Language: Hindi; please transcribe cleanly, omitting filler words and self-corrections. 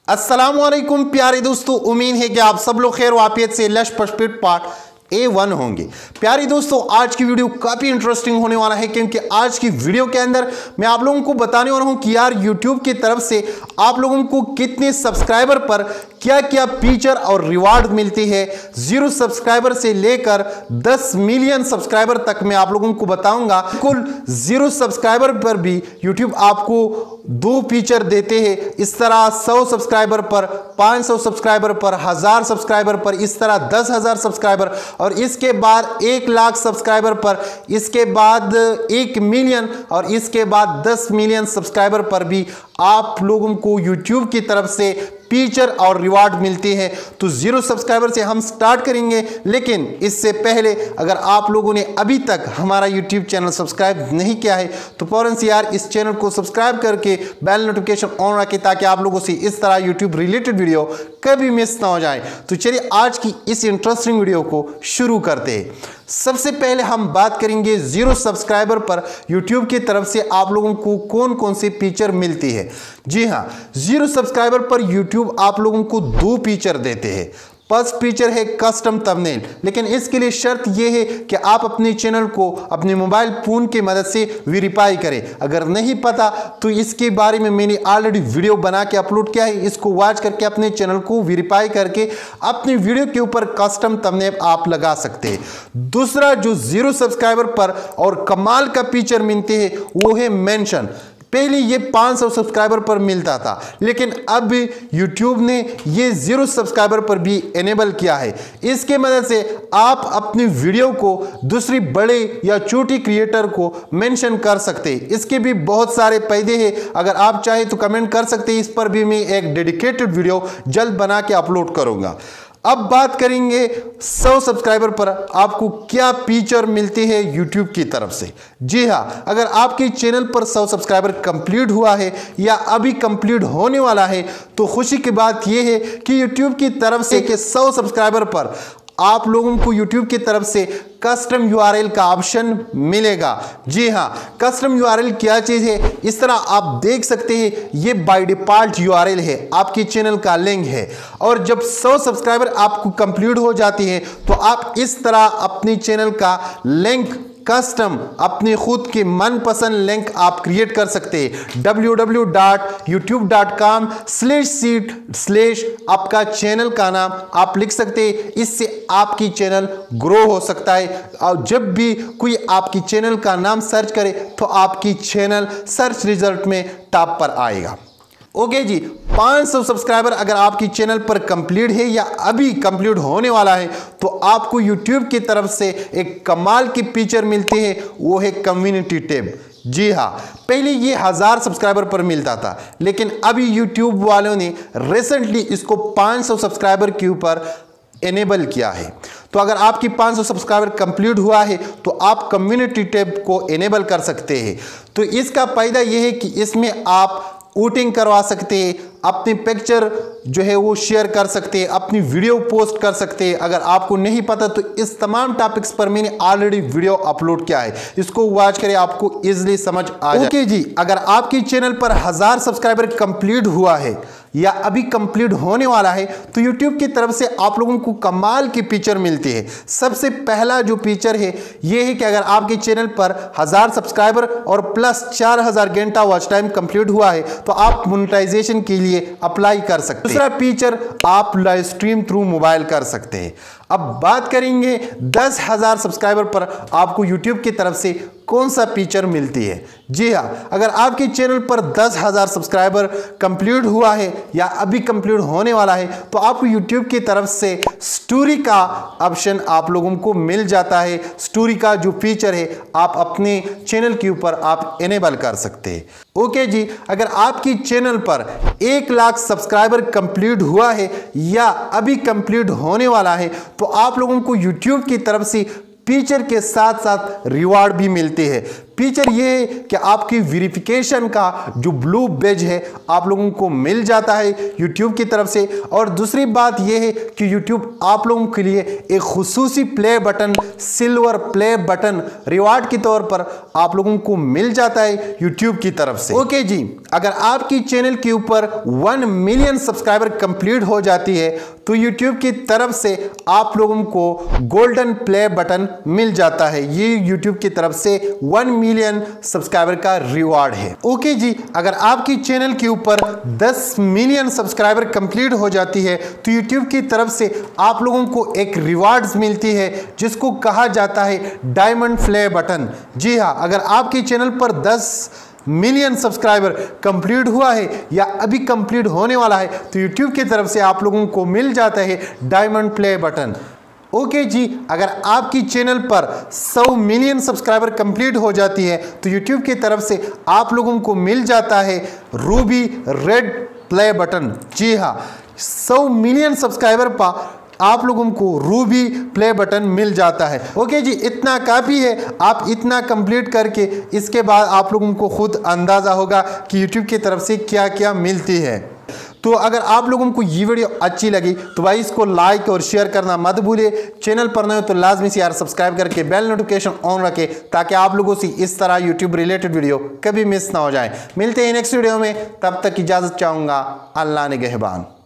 अस्सलामुअलैकुम प्यारे दोस्तों, उम्मीद है कि आप सब लोग खैर वाफियत से लश पशपिट पार्ट A1 होंगे। प्यारे दोस्तों, आज की वीडियो काफी इंटरेस्टिंग होने वाला है क्योंकि आज की वीडियो के अंदर मैं आप लोगों को बताने वाला हूं कि यार YouTube की तरफ से आप लोगों को कितने सब्सक्राइबर पर क्या क्या फीचर और रिवार्ड मिलती है। 0 सब्सक्राइबर से लेकर 10 मिलियन सब्सक्राइबर तक मैं आप लोगों को बताऊंगा। कुल 0 सब्सक्राइबर पर भी YouTube आपको 2 फीचर देते हैं। इस तरह 100 सब्सक्राइबर पर, 500 सब्सक्राइबर पर, 1000 सब्सक्राइबर पर, इस तरह 10,000 सब्सक्राइबर और इसके बाद 1 लाख सब्सक्राइबर पर, इसके बाद 1 मिलियन और इसके बाद 10 मिलियन सब्सक्राइबर पर भी आप लोगों को YouTube की तरफ से फीचर और रिवार्ड मिलते हैं। तो 0 सब्सक्राइबर से हम स्टार्ट करेंगे, लेकिन इससे पहले अगर आप लोगों ने अभी तक हमारा YouTube चैनल सब्सक्राइब नहीं किया है तो फौरन से यार इस चैनल को सब्सक्राइब करके बेल नोटिफिकेशन ऑन रखें ताकि आप लोगों से इस तरह YouTube रिलेटेड वीडियो कभी मिस ना हो जाए। तो चलिए आज की इस इंटरेस्टिंग वीडियो को शुरू करते हैं। सबसे पहले हम बात करेंगे 0 सब्सक्राइबर पर YouTube की तरफ से आप लोगों को कौन कौन से फीचर मिलती है। जी हाँ, 0 सब्सक्राइबर पर YouTube आप लोगों को 2 फीचर देते हैं। फर्स्ट फीचर है कस्टम थंबनेल, लेकिन इसके लिए शर्त यह है कि आप अपने चैनल को अपने मोबाइल फोन की मदद से वेरीफाई करें। अगर नहीं पता तो इसके बारे में मैंने ऑलरेडी वीडियो बना के अपलोड किया है, इसको वॉच करके अपने चैनल को वेरीफाई करके अपनी वीडियो के ऊपर कस्टम थंबनेल आप लगा सकते हैं। दूसरा जो 0 सब्सक्राइबर पर और कमाल का फीचर मिलते हैं वो है मेंशन। पहले ये 500 सब्सक्राइबर पर मिलता था, लेकिन अब YouTube ने ये 0 सब्सक्राइबर पर भी एनेबल किया है। इसके मदद से आप अपनी वीडियो को दूसरी बड़े या छोटी क्रिएटर को मेंशन कर सकते हैं। इसके भी बहुत सारे फायदे हैं, अगर आप चाहे तो कमेंट कर सकते हैं। इस पर भी मैं एक डेडिकेटेड वीडियो जल्द बना के अपलोड करूंगा। अब बात करेंगे 100 सब्सक्राइबर पर आपको क्या फीचर मिलते हैं YouTube की तरफ से। जी हाँ, अगर आपके चैनल पर 100 सब्सक्राइबर कंप्लीट हुआ है या अभी कंप्लीट होने वाला है तो खुशी की बात यह है कि YouTube की तरफ से कि 100 सब्सक्राइबर पर आप लोगों को YouTube की तरफ से कस्टम URL का ऑप्शन मिलेगा। जी हाँ, कस्टम URL क्या चीज है, इस तरह आप देख सकते हैं ये बाय डिफॉल्ट URL है, आपके चैनल का लिंक है। और जब 100 सब्सक्राइबर आपको कंप्लीट हो जाती है तो आप इस तरह अपने चैनल का लिंक कस्टम अपने खुद के मनपसंद लिंक आप क्रिएट कर सकते हैं। www.youtube.com/seed/ आपका चैनल का नाम आप लिख सकते हैं। इससे आपकी चैनल ग्रो हो सकता है और जब भी कोई आपकी चैनल का नाम सर्च करे तो आपकी चैनल सर्च रिजल्ट में टॉप पर आएगा। ओके जी, 500 सब्सक्राइबर अगर आपकी चैनल पर कंप्लीट है या अभी कंप्लीट होने वाला है तो आपको YouTube की तरफ से एक कमाल की फीचर मिलती है, वो है कम्युनिटी टैब। जी हाँ, पहले ये 1000 सब्सक्राइबर पर मिलता था, लेकिन अभी YouTube वालों ने रिसेंटली इसको 500 सब्सक्राइबर के ऊपर एनेबल किया है। तो अगर आपकी 500 सब्सक्राइबर कंप्लीट हुआ है तो आप कम्युनिटी टैब को एनेबल कर सकते हैं। तो इसका फायदा यह है कि इसमें आप वोटिंग करवा सकते हैं, अपनी पिक्चर जो है वो शेयर कर सकते हैं, अपनी वीडियो पोस्ट कर सकते हैं। अगर आपको नहीं पता तो इस तमाम टॉपिक्स पर मैंने ऑलरेडी वीडियो अपलोड किया है, इसको वॉच करें, आपको इजीली समझ आ जाए। ओके जी, अगर आपके चैनल पर 1000 सब्सक्राइबर कंप्लीट हुआ है या अभी कंप्लीट होने वाला है तो YouTube की तरफ से आप लोगों को कमाल की फीचर मिलती है। सबसे पहला जो फीचर है यह है कि अगर आपके चैनल पर 1000 सब्सक्राइबर और प्लस 4000 घंटा वॉच टाइम कंप्लीट हुआ है तो आप मोनेटाइजेशन के लिए अप्लाई कर सकते हैं। दूसरा फीचर, आप लाइव स्ट्रीम थ्रू मोबाइल कर सकते हैं। अब बात करेंगे 10,000 सब्सक्राइबर पर आपको YouTube की तरफ से कौन सा फीचर मिलती है। जी हाँ, अगर आपके चैनल पर 10,000 सब्सक्राइबर कंप्लीट हुआ है या अभी कंप्लीट होने वाला है तो आपको YouTube की तरफ से स्टोरी का ऑप्शन आप लोगों को मिल जाता है। स्टोरी का जो फीचर है आप अपने चैनल के ऊपर आप एनेबल कर सकते हैं। ओके जी, अगर आपकी चैनल पर 1 लाख सब्सक्राइबर कंप्लीट हुआ है या अभी कंप्लीट होने वाला है तो आप लोगों को YouTube की तरफ से फीचर के साथ साथ रिवार्ड भी मिलते हैं। फीचर ये है कि आपकी वेरिफिकेशन का जो ब्लू बैज है आप लोगों को मिल जाता है YouTube की तरफ से। और दूसरी बात यह है कि YouTube आप लोगों के लिए एक खुसूसी play button, silver play button reward के तौर पर आप लोगों को मिल जाता है YouTube की तरफ से। ओके जी, अगर आपकी चैनल के ऊपर 1 मिलियन सब्सक्राइबर कंप्लीट हो जाती है तो YouTube की तरफ से आप लोगों को गोल्डन प्ले बटन मिल जाता है। ये YouTube की तरफ से 1 मिलियन सब्सक्राइबर का रिवार्ड है। ओके जी, अगर आपकी चैनल के ऊपर 10 मिलियन सब्सक्राइबर कंप्लीट हो जाती है तो YouTube की तरफ से आप लोगों को एक रिवार्ड्स मिलती है जिसको कहा जाता है डायमंड प्ले बटन। जी हाँ, अगर आपकी चैनल पर 10 मिलियन सब्सक्राइबर कंप्लीट हुआ है या अभी कंप्लीट होने वाला है तो YouTube की तरफ से आप लोगों को मिल जाता है डायमंड प्ले बटन। ओके जी, अगर आपकी चैनल पर 100 मिलियन सब्सक्राइबर कंप्लीट हो जाती है तो YouTube की तरफ से आप लोगों को मिल जाता है रूबी रेड प्ले बटन। जी हाँ, 100 मिलियन सब्सक्राइबर पर आप लोगों को रूबी प्ले बटन मिल जाता है। ओके जी, इतना काफ़ी है। आप इतना कंप्लीट करके इसके बाद आप लोगों को खुद अंदाज़ा होगा कि YouTube की तरफ से क्या क्या मिलती है। तो अगर आप लोगों को ये वीडियो अच्छी लगी तो भाई इसको लाइक और शेयर करना मत भूलिए। चैनल पर नए हो तो लाजमी से यार सब्सक्राइब करके बेल नोटिफिकेशन ऑन रखें ताकि आप लोगों से इस तरह यूट्यूब रिलेटेड वीडियो कभी मिस ना हो जाए। मिलते हैं नेक्स्ट वीडियो में, तब तक इजाज़त चाहूँगा। अल्लाह निगहबान।